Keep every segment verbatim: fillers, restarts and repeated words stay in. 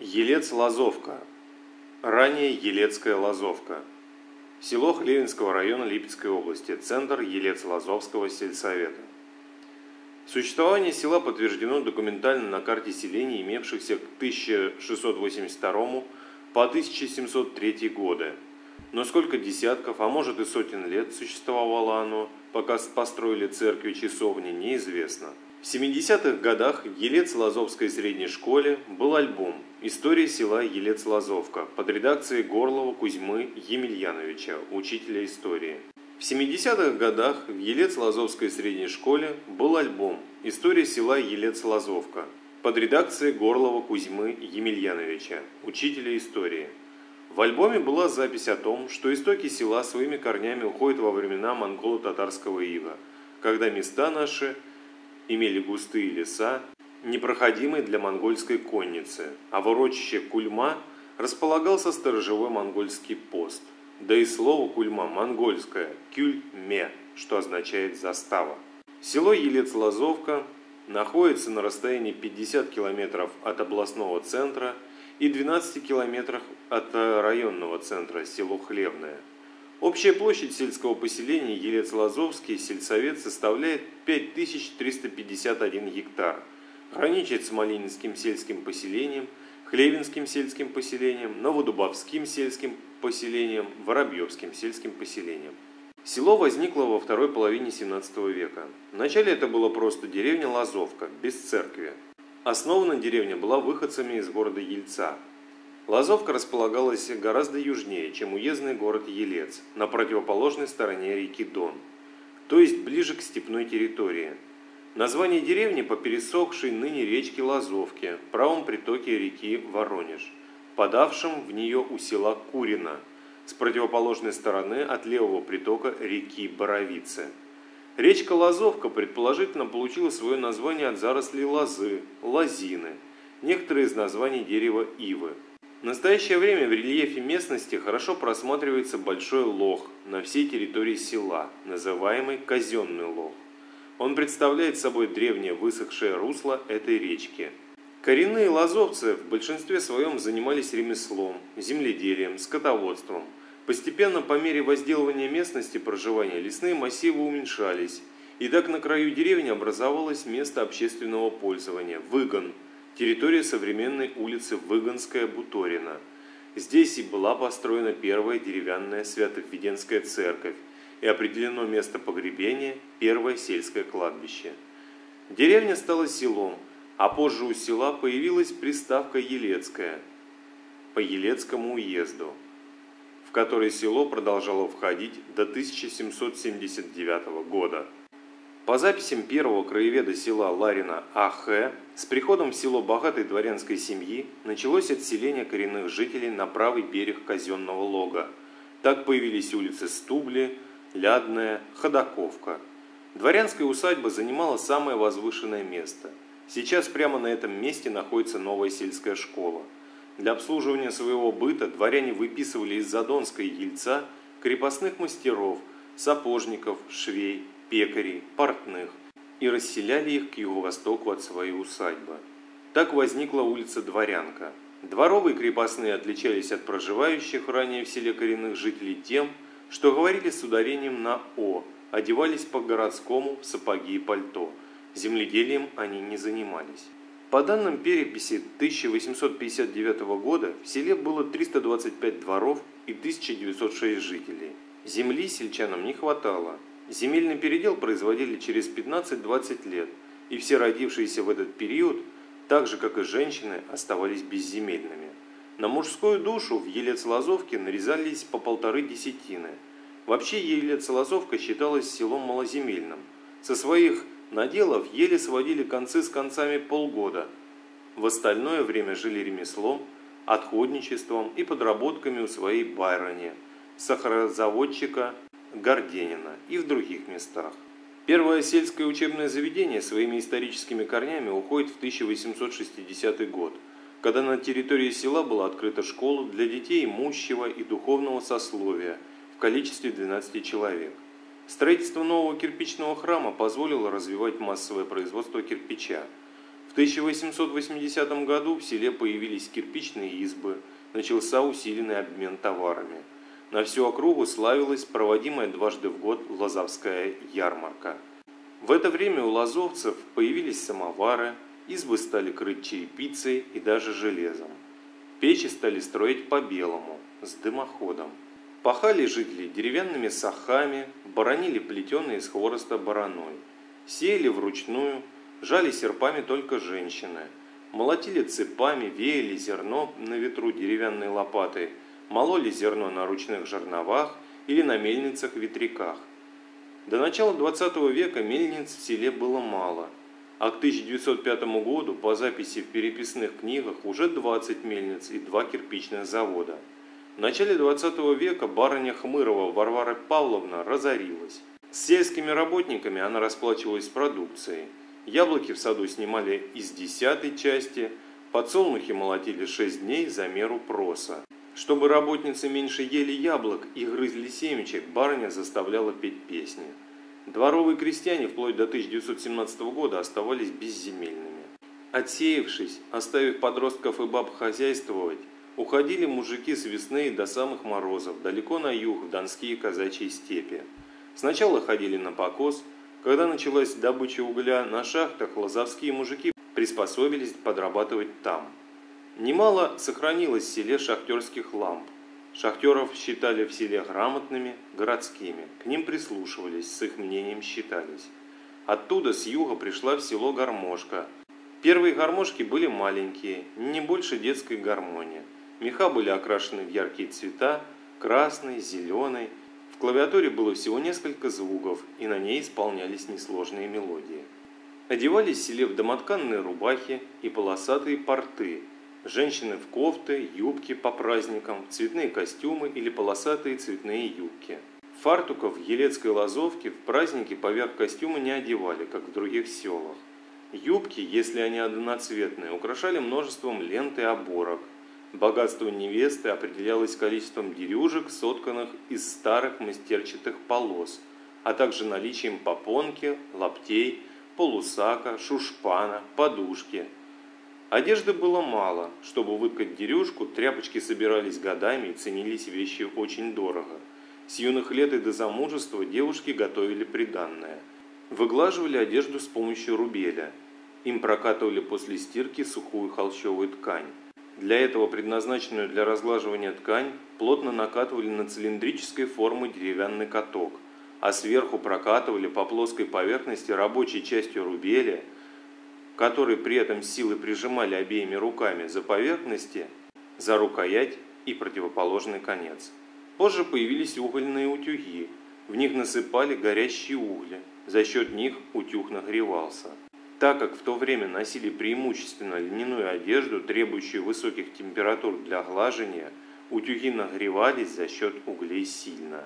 Елец-Лазовка, ранее Елецкая Лазовка. Село Хлевенского района Липецкой области, центр Елец-Лазовского сельсовета. Существование села подтверждено документально на карте селений, имевшихся к тысяча шестьсот восемьдесят второму по тысяча семьсот третий годы. Но сколько десятков, а может и сотен лет существовало оно, пока построили церкви и часовни, неизвестно. В семидесятых годах в Елец-Лазовской средней школе был альбом «История села Елец-Лазовка» под редакцией Горлова Кузьмы Емельяновича, учителя истории. В семидесятых годах в Елец-Лазовской средней школе был альбом «История села Елец-Лазовка» под редакцией Горлова Кузьмы Емельяновича, учителя истории. В альбоме была запись о том, что истоки села своими корнями уходят во времена монголо-татарского ига, когда места наши имели густые леса, непроходимые для монгольской конницы, а в урочище Кульма располагался сторожевой монгольский пост. Да и слово Кульма монгольское «кюль-ме», что означает «застава». Село Елец-Лазовка находится на расстоянии пятьдесят километров от областного центра и двенадцать километров от районного центра, село Хлевное. Общая площадь сельского поселения Елец-Лазовский сельсовет составляет пять тысяч триста пятьдесят один гектар. Граничит с Малининским сельским поселением, Хлевенским сельским поселением, Новодубовским сельским поселением, Воробьевским сельским поселением. Село возникло во второй половине семнадцатого века. Вначале это была просто деревня Лазовка, без церкви. Основана деревня была выходцами из города Ельца. Лазовка располагалась гораздо южнее, чем уездный город Елец, на противоположной стороне реки Дон, то есть ближе к степной территории. Название деревни по пересохшей ныне речке Лазовке, правом притоке реки Воронеж, подавшем в нее у села Курино, с противоположной стороны от левого притока реки Боровицы. Речка Лазовка предположительно получила свое название от зарослей лозы, лозины, некоторые из названий дерева ивы. В настоящее время в рельефе местности хорошо просматривается большой лог на всей территории села, называемый Казенный лог. Он представляет собой древнее высохшее русло этой речки. Коренные лазовцы в большинстве своем занимались ремеслом, земледелием, скотоводством. Постепенно, по мере возделывания местности проживания, лесные массивы уменьшались, и так на краю деревни образовалось место общественного пользования – выгон, территория современной улицы Выгонская-Буторина. Здесь и была построена первая деревянная Свято-Введенская церковь и определено место погребения – первое сельское кладбище. Деревня стала селом, а позже у села появилась приставка «Елецкая» по Елецкому уезду, в который село продолжало входить до тысяча семьсот семьдесят девятого года. По записям первого краеведа села Ларина А Х, с приходом в село богатой дворянской семьи началось отселение коренных жителей на правый берег Казенного лога. Так появились улицы Стубли, Лядная, Ходаковка. Дворянская усадьба занимала самое возвышенное место. Сейчас прямо на этом месте находится новая сельская школа. Для обслуживания своего быта дворяне выписывали из Задонска и Ельца крепостных мастеров, сапожников, швей, пекарей, портных и расселяли их к юго-востоку от своей усадьбы. Так возникла улица Дворянка. Дворовые крепостные отличались от проживающих ранее в селе коренных жителей тем, что говорили с ударением на «о», одевались по-городскому в сапоги и пальто. Земледелием они не занимались. По данным переписи тысяча восемьсот пятьдесят девятого года в селе было триста двадцать пять дворов и тысяча девятьсот шесть жителей. Земли сельчанам не хватало. Земельный передел производили через пятнадцать-двадцать лет, и все родившиеся в этот период, так же как и женщины, оставались безземельными. На мужскую душу в Елец-Лазовке нарезались по полторы десятины. Вообще Елец-Лазовка считалась селом малоземельным. Со своих наделов еле сводили концы с концами полгода. В остальное время жили ремеслом, отходничеством и подработками у своей барыни, сахарозаводчика Горденина и в других местах. Первое сельское учебное заведение своими историческими корнями уходит в тысяча восемьсот шестидесятый год, когда на территории села была открыта школа для детей имущего и духовного сословия в количестве двенадцати человек. Строительство нового кирпичного храма позволило развивать массовое производство кирпича. В В тысяча восемьсот восьмидесятом году в селе появились кирпичные избы, начался усиленный обмен товарами. На всю округу славилась проводимая дважды в год Лозовская ярмарка. В это время у лозовцев появились самовары, избы стали крыть черепицей и даже железом. Печи стали строить по-белому, с дымоходом. Пахали жители деревянными сахами, боронили плетеные из хвороста бороной. Сеяли вручную, жали серпами только женщины. Молотили цепами, веяли зерно на ветру деревянной лопатой, мололи зерно на ручных жерновах или на мельницах-ветряках. До начала двадцатого века мельниц в селе было мало, а к тысяча девятьсот пятому году по записи в переписных книгах уже двадцать мельниц и два кирпичных завода. В начале двадцатого века барыня Хмырова Варвара Павловна разорилась. С сельскими работниками она расплачивалась продукцией. Яблоки в саду снимали из десятой части, подсолнухи молотили шесть дней за меру проса. Чтобы работницы меньше ели яблок и грызли семечек, барыня заставляла петь песни. Дворовые крестьяне вплоть до тысяча девятьсот семнадцатого года оставались безземельными. Отсеявшись, оставив подростков и баб хозяйствовать, уходили мужики с весны до самых морозов, далеко на юг, в донские казачьи степи. Сначала ходили на покос. Когда началась добыча угля на шахтах, лозовские мужики приспособились подрабатывать там. Немало сохранилось в селе шахтерских ламп. Шахтеров считали в селе грамотными, городскими. К ним прислушивались, с их мнением считались. Оттуда с юга пришла в село гармошка. Первые гармошки были маленькие, не больше детской гармонии. Меха были окрашены в яркие цвета, красный, зеленый. В клавиатуре было всего несколько звуков, и на ней исполнялись несложные мелодии. Одевались в селе в домотканные рубахи и полосатые порты. Женщины в кофты, юбки по праздникам, цветные костюмы или полосатые цветные юбки. Фартуков в Елецкой Лозовке в праздники поверх костюма не одевали, как в других селах. Юбки, если они одноцветные, украшали множеством лент и оборок. Богатство невесты определялось количеством дерюжек, сотканных из старых мастерчатых полос, а также наличием попонки, лаптей, полусака, шушпана, подушки. Одежды было мало. Чтобы выткать дерюшку, тряпочки собирались годами и ценились вещи очень дорого. С юных лет и до замужества девушки готовили приданное. Выглаживали одежду с помощью рубеля. Им прокатывали после стирки сухую холщовую ткань. Для этого предназначенную для разглаживания ткань плотно накатывали на цилиндрической формы деревянный каток, а сверху прокатывали по плоской поверхности рабочей частью рубеля, который при этом силой прижимали обеими руками за поверхности, за рукоять и противоположный конец. Позже появились угольные утюги. В них насыпали горящие угли. За счет них утюг нагревался. Так как в то время носили преимущественно льняную одежду, требующую высоких температур для глажения, утюги нагревались за счет углей сильно.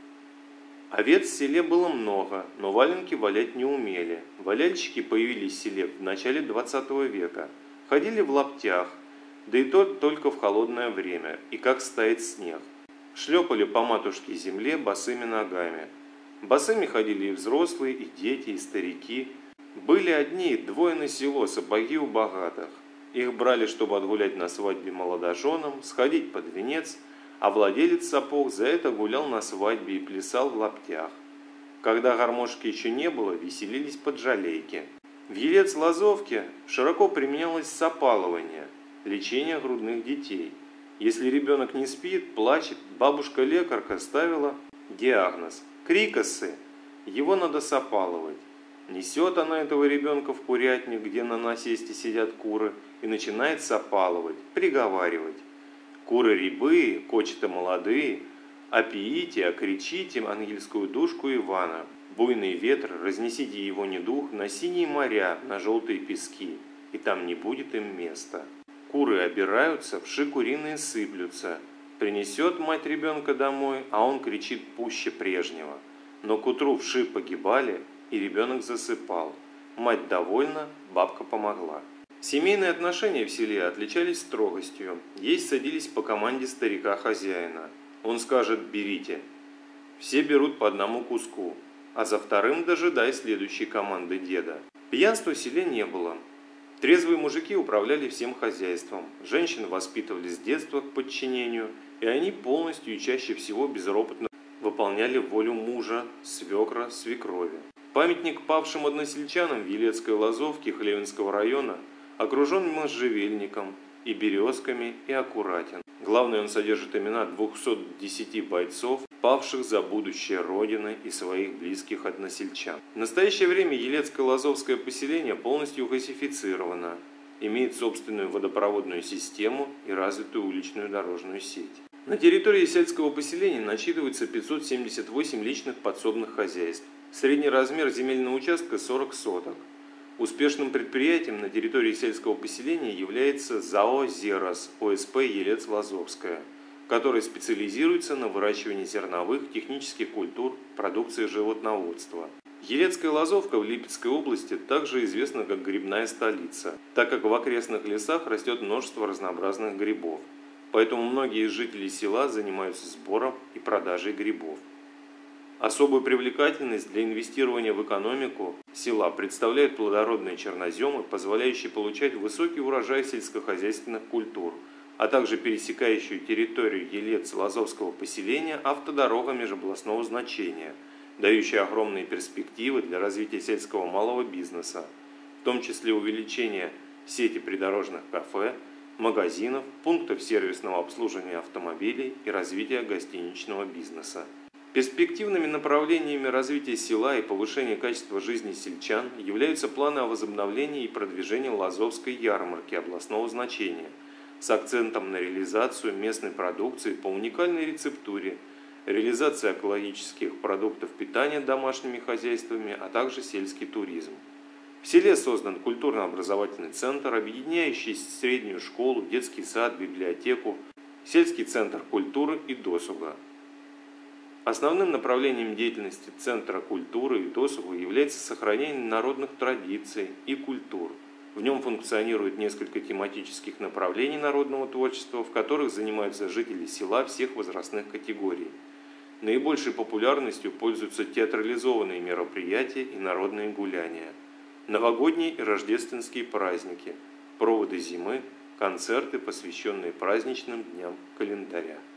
Овец в селе было много, но валенки валять не умели. Валяльщики появились в селе в начале двадцатого века. Ходили в лаптях, да и то только в холодное время, и как стает снег. Шлепали по матушке земле босыми ногами. Босыми ходили и взрослые, и дети, и старики. Были одни и двое на село, сапоги у богатых. Их брали, чтобы отгулять на свадьбе молодоженам, сходить под венец, а владелец сапог за это гулял на свадьбе и плясал в лаптях. Когда гармошки еще не было, веселились под жалейки. В Елец-Лозовке широко применялось сапалование, лечение грудных детей. Если ребенок не спит, плачет, бабушка-лекарка ставила диагноз – крикосы, его надо сапаловать. Несет она этого ребенка в курятник, где на насесте сидят куры, и начинает сапаловать, приговаривать. Куры рябые, кочета молодые, опиите, окричите ангельскую душку Ивана. Буйный ветер, разнесите его недух на синие моря, на желтые пески, и там не будет им места. Куры обираются, вши куриные сыплются. Принесет мать ребенка домой, а он кричит пуще прежнего. Но к утру вши погибали, и ребенок засыпал. Мать довольна, бабка помогла. Семейные отношения в селе отличались строгостью. Есть садились по команде старика-хозяина. Он скажет «берите». Все берут по одному куску, а за вторым дожидай следующей команды деда. Пьянства в селе не было. Трезвые мужики управляли всем хозяйством, женщин воспитывали с детства к подчинению, и они полностью и чаще всего безропотно выполняли волю мужа, свекра, свекрови. Памятник павшим односельчанам в Елецкой Лозовке Хлевинского района окружен можжевельником и березками и аккуратен. Главное, он содержит имена двухсот десяти бойцов, павших за будущее Родины и своих близких односельчан. В настоящее время Елецкое Лозовское поселение полностью газифицировано, имеет собственную водопроводную систему и развитую уличную дорожную сеть. На территории сельского поселения насчитывается пятьсот семьдесят восемь личных подсобных хозяйств. Средний размер земельного участка сорок соток. Успешным предприятием на территории сельского поселения является ЗАО «Зерос» ОСП Елец-Лозовская, который специализируется на выращивании зерновых, технических культур, продукции животноводства. Елецкая Лозовка в Липецкой области также известна как грибная столица, так как в окрестных лесах растет множество разнообразных грибов. Поэтому многие жители села занимаются сбором и продажей грибов. Особую привлекательность для инвестирования в экономику села представляют плодородные черноземы, позволяющие получать высокий урожай сельскохозяйственных культур, а также пересекающую территорию Елец-Лозовского поселения автодорога межобластного значения, дающая огромные перспективы для развития сельского малого бизнеса, в том числе увеличение сети придорожных кафе, магазинов, пунктов сервисного обслуживания автомобилей и развития гостиничного бизнеса. Перспективными направлениями развития села и повышения качества жизни сельчан являются планы о возобновлении и продвижении Лозовской ярмарки областного значения с акцентом на реализацию местной продукции по уникальной рецептуре, реализация экологических продуктов питания домашними хозяйствами, а также сельский туризм. В селе создан культурно-образовательный центр, объединяющий среднюю школу, детский сад, библиотеку, сельский центр культуры и досуга. Основным направлением деятельности Центра культуры и досуга является сохранение народных традиций и культур. В нем функционирует несколько тематических направлений народного творчества, в которых занимаются жители села всех возрастных категорий. Наибольшей популярностью пользуются театрализованные мероприятия и народные гуляния, новогодние и рождественские праздники, проводы зимы, концерты, посвященные праздничным дням календаря.